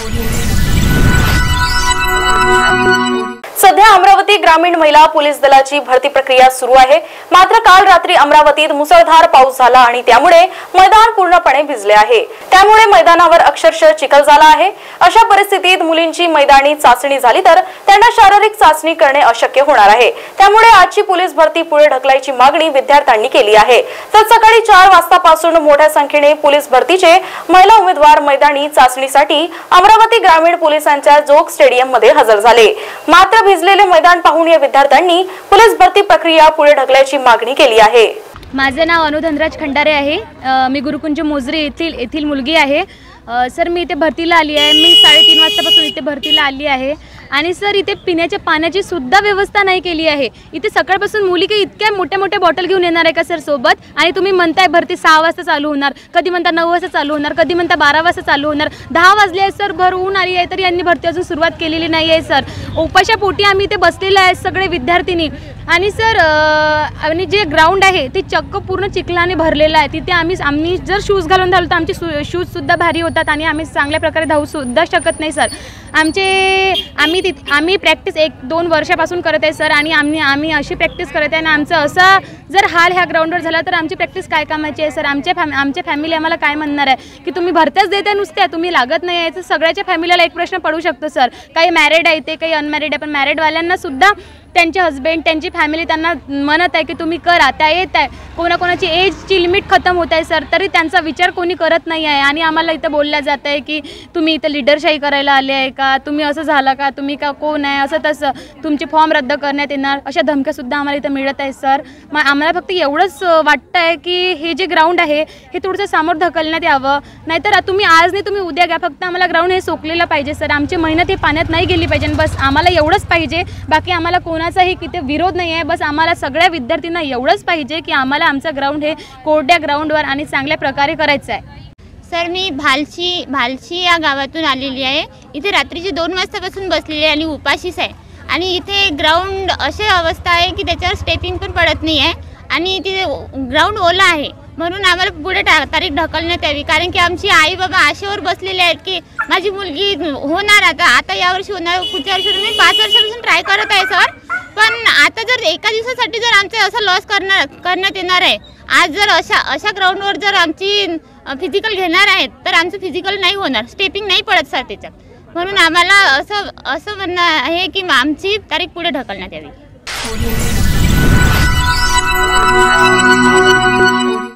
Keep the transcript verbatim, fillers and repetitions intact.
सध्या अमरावती ग्रामीण महिला पोलीस दलाची भरती प्रक्रिया सुरू आहे। मात्र काल रात्री अमरावतीत मुसळधार पाऊस झाला आणि त्यामुळे मैदान पूर्णपणे भिजले आहे। त्यामुळे मैदानावर अक्षरशः चिखल झाला आहे। अशा परिस्थितीत मुलींची मैदानी चाचणी झाली तर त्यांना शारीरिक चाचणी करणे अशक्य होणार आहे। त्यामुळे आजची पोलीस भरती पुढे ढकलायची मागणी विद्यार्थ्यांनी केली आहे। तर सकाळी चार वाजतापासून मोठ्या संख्येने पोलीस भरतीचे महिला उमेदवार मैदानी चाचणीसाठी अमरावती ग्रामीण पोलिसांच्या जोग स्टेडियम मध्ये हजर झाले। मात्र भिजलेले मैदान पाहून या विद्यार्थ्यांनी पोलीस भरती प्रक्रिया पुढे ढकलायची मागणी केली आहे। माझे नाव अनुधनराज खंडारे आहे। मी गुरुकुंज मोजरी येथील येथील मुलगी आहे। सर मी इथे भरतीला आली आहे। मी साडेतीन वाजतापासून इथे भरतीला आली आहे आणि सर इथे पिण्याच्या पाण्याची सुद्धा व्यवस्था नाही केली आहे। इथे सकाळपासून मुली की इतक्या मोठ्या मोठ्या बॉटल घेऊन येणार आहे का सर सोबत? आणि तुम्ही म्हणताय भरती सहा वाजता चालू होणार, कधी म्हणता नऊ वाजता चालू होणार, कधी म्हणता बारा वाजता चालू होणार। दहा वाजले आहे सर, भर ऊन आली आहे तरी यांनी भरती अजून सुरुवात केलेली नाही आहे सर। उपाशा पोटी आम्ही इथे बसलेले आहे सगळे विद्यार्थिनी। आणि सर आणि जे ग्राउंड आहे ते चक्क पूर्ण चिखलाने भरलेलं आहे। तिथे आम्ही आम्ही जर शूज घालून धावलो तर आमचे शूजसुद्धा भारी होतात आणि आम्ही चांगल्या प्रकारे धावूसुद्धा शकत नाही सर। आमचे आम्ही तिथे आम्ही प्रॅक्टिस एक दोन वर्षापासून करत आहे सर आणि आम्ही आम्ही अशी प्रॅक्टिस करत आहे आणि आमचं असं जर हाल ह्या ग्राउंडवर झाला तर आमची प्रॅक्टिस काय कामाची आहे सर? आमच्या फॅम आमच्या फॅमिली आम्हाला काय म्हणणार आहे की तुम्ही भरत्याच देता नुसत्या, तुम्ही लागत नाही आहे? तर सगळ्याच्या फॅमिलीला एक प्रश्न पडू शकतो सर। काही मॅरिड आहे ते, काही अनमॅरिड आहे, पण मॅरिडवाल्यांना सुद्धा त्यांचे हस्बंड त्यांची फॅमिली त्यांना म्हणत आहे की तुम्ही करा, त्या येत आहे। कोणाकोणाची एजची लिमिट खतम होत आहे सर, तरी त्यांचा विचार कोणी करत नाही आहे। आणि आम्हाला इथं बोलल्या जात आहे की तुम्ही इथं लिडरशाही करायला आले आहे का, तुम्ही असं झालं का, तुम्ही का कोण आहे, असं तसं तुमचे फॉर्म रद्द करण्यात येणार, अशा धमक्यासुद्धा आम्हाला इथं मिळत आहे सर। मग आम्हाला फक्त एवढंच वाटतं आहे की हे जे ग्राउंड आहे हे थोडंसं समोर ढकलण्यात यावं, नाहीतर तुम्ही आज नाही तुम्ही उद्या घ्या, फक्त आम्हाला ग्राउंड हे सोकलेलं पाहिजे सर। आमची मेहनत हे पाण्यात नाही गेली पाहिजे, बस आम्हाला एवढंच पाहिजे। बाकी आम्हाला कोणाचाही किती विरोध नाही आहे, बस आम्हाला सगळ्या विद्यार्थ्यांना एवढंच पाहिजे की आम्हाला आमचं ग्राउंड हे कोरड्या ग्राउंडवर आणि चांगल्या प्रकारे करायचं आहे। सर मी भालशी भालशी या गावातून आलेली आहे। इथे रात्रीचे दोन वाजतापासून बसलेली आहे आणि उपाशीच आहे। आणि इथे ग्राउंड अशी अवस्था आहे की त्याच्यावर स्टेपिंग पण पडत नाही आहे आणि तिथे ग्राउंड ओला आहे, म्हणून आम्हाला पुढे तारीख ढकलण्यात यावी। कारण की आमची आई बाबा आशेवर बसलेले आहेत की माझी मुलगी होणार, आता आता यावर्षी होणार, पुढच्या वर्षी मी पाच वर्षापासून ट्राय करत आहे सर। पण आता जर एका दिवसासाठी जर आमचे असं लॉस करणार करण्यात येणार आहे, आज जर अशा अशा ग्राउंडवर जर आमची फिजिकल घेणार आहेत तर आमचं फिजिकल नाही होणार, स्टेपिंग नाही पडत सर त्याच्यात। म्हणून आम्हाला असं असं म्हणणं आहे की आमची तारीख पुढे ढकलण्यात यावी।